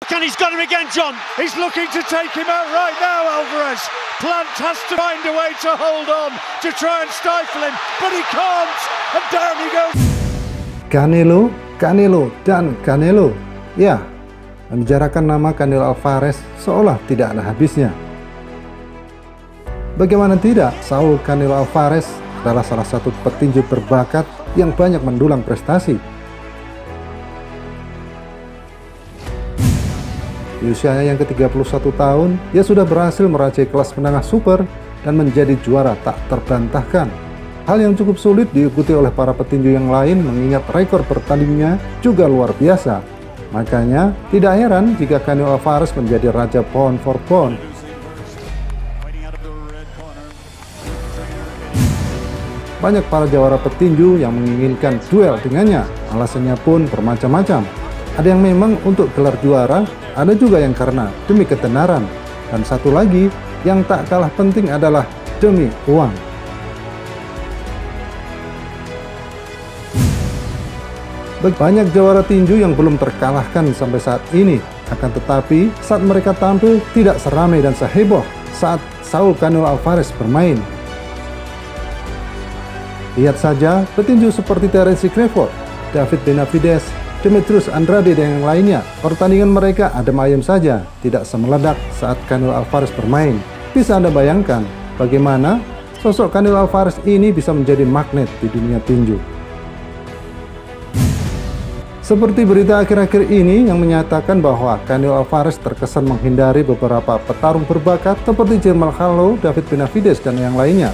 And he's got him again, John. He's looking to take him out right now, Alvarez. Plant has to find a way to hold on, to try and stifle him, but he can't, and down he goes. Canelo, dan Canelo. Ya, membicarakan nama Canelo Alvarez seolah tidak ada habisnya. Bagaimana tidak, Saul Canelo Alvarez adalah salah satu petinju berbakat yang banyak mendulang prestasi. Di usianya yang ke-31 tahun, dia sudah berhasil merajai kelas menengah super dan menjadi juara tak terbantahkan. Hal yang cukup sulit diikuti oleh para petinju yang lain mengingat rekor bertandingnya juga luar biasa. Makanya, tidak heran jika Canelo Alvarez menjadi raja pound for pound. Banyak para jawara petinju yang menginginkan duel dengannya, alasannya pun bermacam-macam. Ada yang memang untuk gelar juara, ada juga yang karena demi ketenaran, dan satu lagi yang tak kalah penting adalah demi uang. Banyak jawara tinju yang belum terkalahkan sampai saat ini, akan tetapi saat mereka tampil tidak seramai dan seheboh saat Saul Canelo Alvarez bermain. Lihat saja petinju seperti Terence Crawford, David Benavidez, Demetrius Andrade dan yang lainnya. Pertandingan mereka adem ayem saja, tidak semeledak saat Canelo Alvarez bermain. Bisa Anda bayangkan bagaimana sosok Canelo Alvarez ini bisa menjadi magnet di dunia tinju. Seperti berita akhir-akhir ini yang menyatakan bahwa Canelo Alvarez terkesan menghindari beberapa petarung berbakat seperti Jermall Charlo, David Benavidez dan yang lainnya.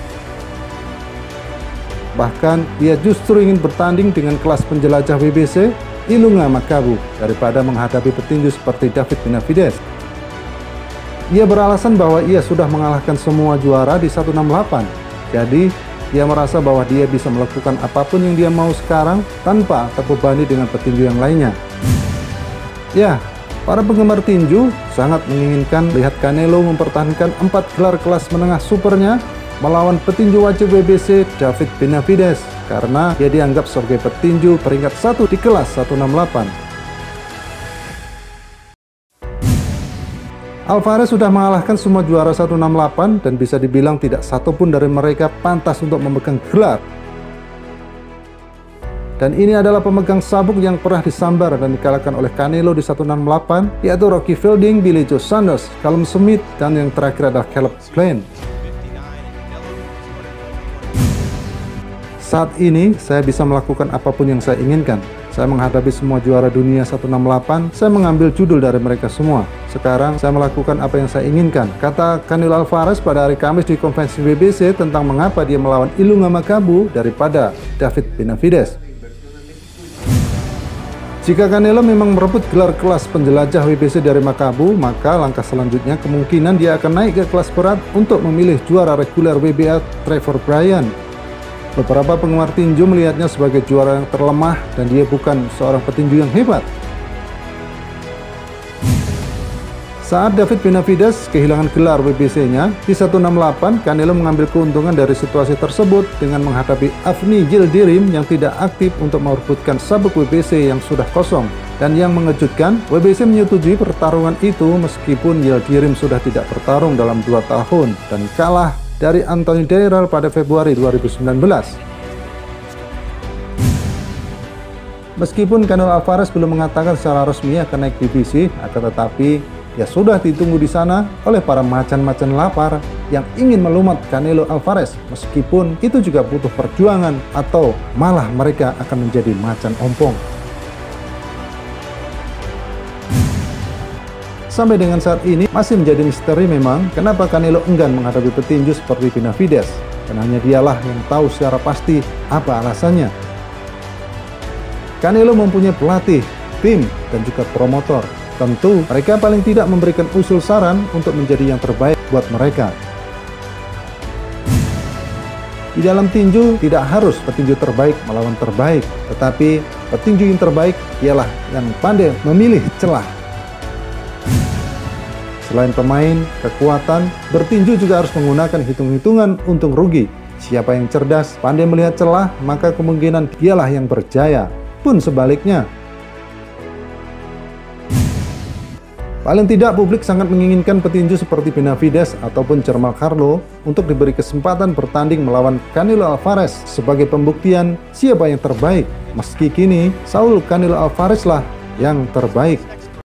Bahkan, dia justru ingin bertanding dengan kelas penjelajah WBC, Ilunga Makabu, daripada menghadapi petinju seperti David Benavidez. Ia beralasan bahwa ia sudah mengalahkan semua juara di 168, jadi dia merasa bahwa dia bisa melakukan apapun yang dia mau sekarang tanpa terbebani dengan petinju yang lainnya. Ya, para penggemar tinju sangat menginginkan lihat Canelo mempertahankan 4 gelar kelas menengah supernya melawan petinju wajib WBC David Benavidez karena dia dianggap sebagai petinju peringkat 1 di kelas 168. Alvarez sudah mengalahkan semua juara 168 dan bisa dibilang tidak satupun dari mereka pantas untuk memegang gelar. Dan ini adalah pemegang sabuk yang pernah disambar dan dikalahkan oleh Canelo di 168, yaitu Rocky Fielding, Billy Joe Saunders, Callum Smith, dan yang terakhir adalah Caleb Plant. Saat ini, saya bisa melakukan apapun yang saya inginkan. Saya menghadapi semua juara dunia 168, saya mengambil judul dari mereka semua. Sekarang, saya melakukan apa yang saya inginkan, kata Canelo Alvarez pada hari Kamis di konvensi WBC tentang mengapa dia melawan Ilunga Makabu daripada David Benavidez. Jika Canelo memang merebut gelar kelas penjelajah WBC dari Makabu, maka langkah selanjutnya kemungkinan dia akan naik ke kelas berat untuk memilih juara reguler WBA Trevor Bryan. Beberapa penggemar tinju melihatnya sebagai juara yang terlemah dan dia bukan seorang petinju yang hebat. Saat David Benavidez kehilangan gelar WBC-nya di 168, Canelo mengambil keuntungan dari situasi tersebut dengan menghadapi Avni Yildirim yang tidak aktif untuk merebutkan sabuk WBC yang sudah kosong. Dan yang mengejutkan, WBC menyetujui pertarungan itu meskipun Yildirim sudah tidak bertarung dalam 2 tahun dan kalah dari Anthony Dirrell pada Februari 2019. Meskipun Canelo Alvarez belum mengatakan secara resmi akan naik divisi, akan tetapi dia sudah ditunggu di sana oleh para macan-macan lapar yang ingin melumat Canelo Alvarez, meskipun itu juga butuh perjuangan atau malah mereka akan menjadi macan ompong. Sampai dengan saat ini masih menjadi misteri memang kenapa Canelo enggan menghadapi petinju seperti Benavidez, dan hanya dialah yang tahu secara pasti apa alasannya. Canelo mempunyai pelatih, tim, dan juga promotor. Tentu mereka paling tidak memberikan usul saran untuk menjadi yang terbaik buat mereka. Di dalam tinju tidak harus petinju terbaik melawan terbaik, tetapi petinju yang terbaik ialah yang pandai memilih celah. Selain pemain, kekuatan, bertinju juga harus menggunakan hitung-hitungan untung rugi. Siapa yang cerdas, pandai melihat celah, maka kemungkinan dialah yang berjaya. Pun sebaliknya. Paling tidak publik sangat menginginkan petinju seperti Benavides ataupun Jermall Charlo untuk diberi kesempatan bertanding melawan Canelo Alvarez sebagai pembuktian siapa yang terbaik. Meski kini Saul Canelo Alvarez lah yang terbaik.